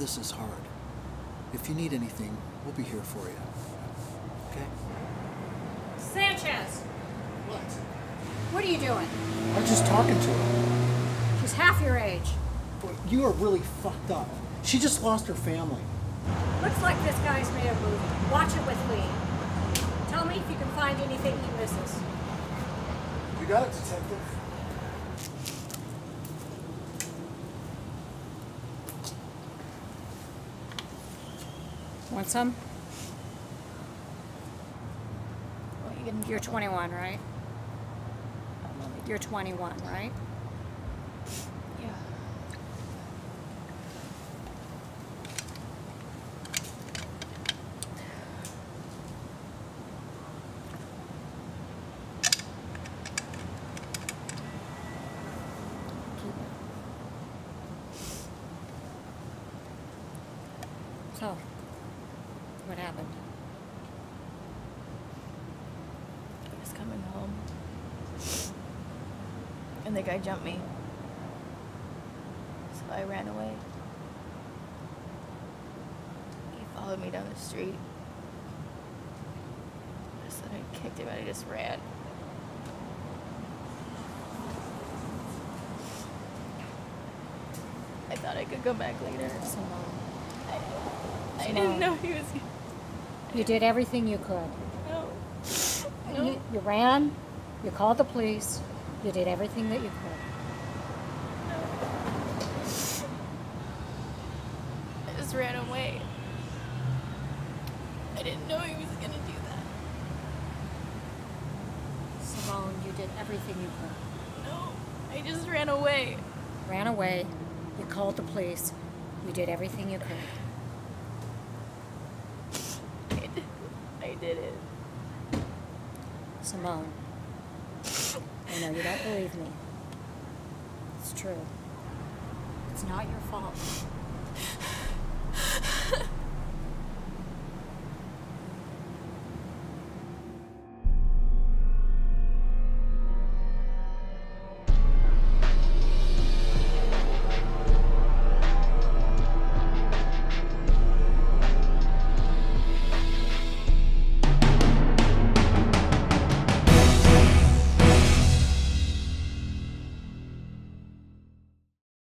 this is hard. If you need anything, we'll be here for you. Okay? Sanchez! What? What are you doing? I was just talking to her. She's half your age. Boy, you are really fucked up. She just lost her family. Looks like this guy's made a movie. Watch it with Lee. Tell me if you can find anything he misses. You got it, detective. Want some? What, you gonna You're 21, right? You're 21, right? Yeah. So, what happened? I was coming home, and the guy jumped me, so I ran away. He followed me down the street, so I kicked him and I just ran. I thought I could come back later. I didn't know he was. You did everything you could. No. No. You ran, you called the police, you did everything that you could. I just ran away. I didn't know he was gonna do that. Simone, you did everything you could. No, I just ran away. Ran away, you called the police, you did everything you could. I did it. Simone, I know you don't believe me. It's true. It's not your fault.